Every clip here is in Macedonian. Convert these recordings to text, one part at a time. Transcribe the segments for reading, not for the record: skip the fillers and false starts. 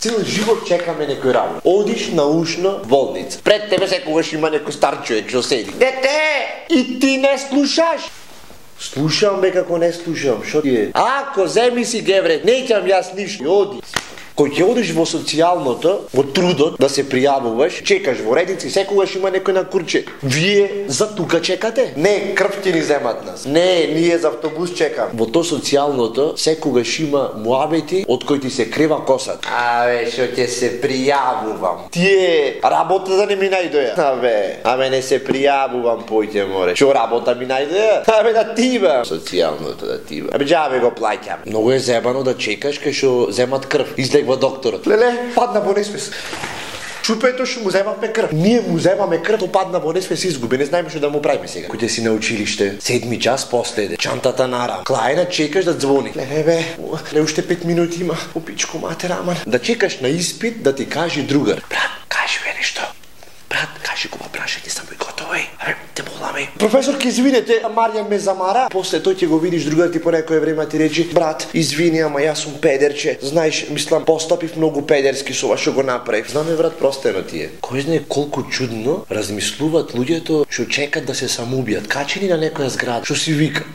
Цел живот чекаме некој работа. Одиш научно болница. Пред тебе секогаш има некој стар човек што седи. Дете, и ти не слушаш? Слушам бе како не слушам, шо ти е? Ако земи си гевре, неќам јас ништо, оди. Кој ќе одиш во социјалното, во трудот да се пријавуваш, чекаш во редици, секогаш има некој на курче. Вие за тука чекате? Не, крв ќе ни земат нас. Не, ние за автобус чекам. Во то социјалното секогаш има муабети од кои ти се крева косата. Абе, што ќе се пријавувам? Тие работа да не ми најдоја. Абе не се пријавувам, појте море. Што работа ми најдоја? Абе да тива. Социјалното да тива. Абе џабе го плаќам. Многу е зебано да чекаш кај што земат крв. Во докторот. Леле, падна во несвес. Чупето што му земавме крв. Ние му земаме крв, то падна во несвес изгуби. Не знаеме што да му правиме сега. Кој си на училиште, 7 час последе, чантата нарам. Клајна чекаш да звони. Леле бе, уште 5 минути има. По пичко матер, аман. Да чекаш на испит да ти каже другар. Брат, кажи бе нешто. Брат, кажи го прашање сам и готово е. Те моламе. Професор, ке извинете, Маријан ме замара. После тој ќе го видиш другар ти по некое време ти речи: брат, извини, ама јас сум педерче. Знаеш, мислам, постапив многу педерски со ова што го направив. Знаме, брат, простено ти е. Кој знае колку чудно размислуваат луѓето што чекат да се самоубијат, качени на некоја зграда, што си викат.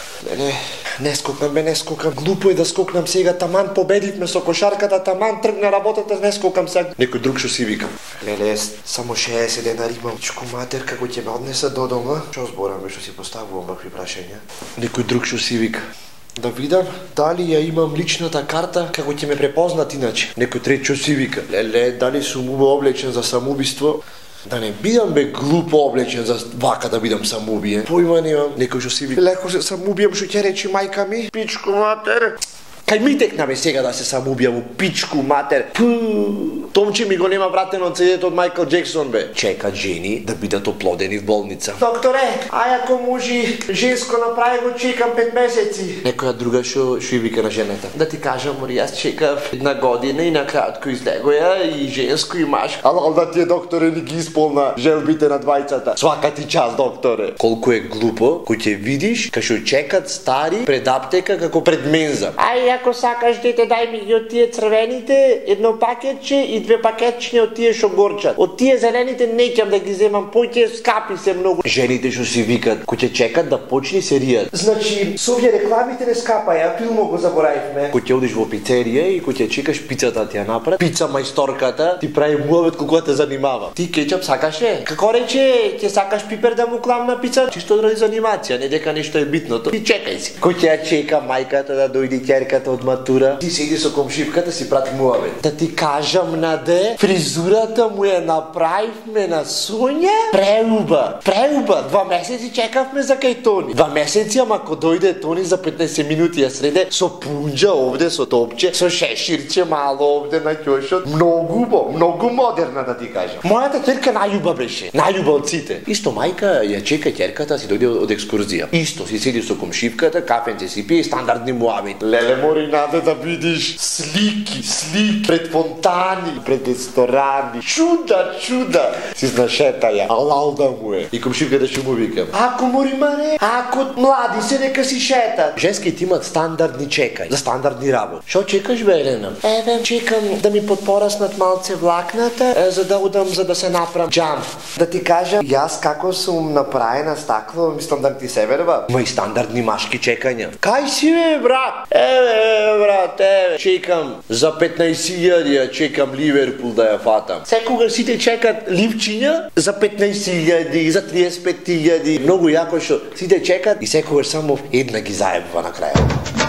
Не скокнам, бе, не скокнам. Глупо е да скокнам сега, таман победивме со кошарката, таман тргна работата, не скокам сега. Некој друг што си викам. Леле, само 60 денари имам. Чуко матер, како ќе ме однесат до дома? Што збораме што си поставувам вакви прашања? Некој друг што си вика. Да видам дали ја имам личната карта како ќе ме препознат иначе. Некој трет што си вика. Леле, дали сум облечен за самоубиство? Да не бидам бе глупо облечен за вака да бидам самоубиен. Појма немам. Некој што си вика. Леко се самоубијам, што ќе речи мајка ми. Пичко матер. Кај ми текнаме сега да се самоубијам, пичку матер. Томче ми го нема вратено од CD-то од Майкл Джексон бе. Чекат жени да бидат оплодени в болница. Докторе, ај ако може женско направи го чекам 5 месеци. Некоја друга што и вика на жената. Да ти кажам, мори, јас чекав 1 година и на кратко излегоја и женско и машко. Ала да тие докторе ни ги исполна желбите на двајцата. Свака ти час, докторе. Колку е глупо кој ќе видиш кај што чекат стари пред аптека како пред менза. Ај ако сакаш дете, дај ми ги од тие црвените, едно пакетче и 2 пакетчиња од тие што горчат. Од тие зелените неќам да ги земам, поќе скапи се многу. Жените што си викат, кој ќе чекат да почне серијата. Значи, со овие рекламите не скапаја, филмот го заборавивме. Кој ќе одиш во пицерија и кој ќе чекаш пицата ти ја направи, пица мајсторката ти прави муавет колку те занимава. Ти кетчап сакаше? Како рече, ќе сакаш пипер да му клам на пица? Чисто ради занимација, не дека нешто е битното. Ти чекај си. Кој ќе ја чека мајката да дојде ќерката од матура? Ти седи со комшивката си прати муавет. Да ти кажам, Наде, фризурата му ја направивме на Сонја. Преуба. 2 месеци чекавме за кај Тони. 2 месеци, ама ако дојде Тони за 15 минути ја среде со пунџа овде, со топче, со шеширче мало овде на ќошот. Многу модерна да ти кажам. Мојата ќерка најуба беше. Најуба од сите. Исто мајка ја чека ќерката си дојде од екскурзија. Исто си седи со комшивката, кафенце си пие, стандардни муавет. Леле, мори, Наде, да видиш слики пред фонтани, пред ресторани. Чуда. Си знашета ја. Алалда му е. И комшивката што му викам. Ако мори маре, ако млади се нека си шетат. Женските имат стандардни чекај, за стандардни работи. Шо чекаш бе, Елена? Еве, чекам да ми подпораснат малце влакната, за да удам, за да се направам джамп. Да ти кажам, јас како сум направена стакло, мислам да ти се верва. Ма и стандардни машки чекања. Кај си бе, брат? Брат, чекам за 15.000, чекам Ливерпул да ја фатам. Секогаш сите чекат ливчиња за 15.000, за 35.000. Многу јако што сите чекат и секогаш само една ги заебва на крајот.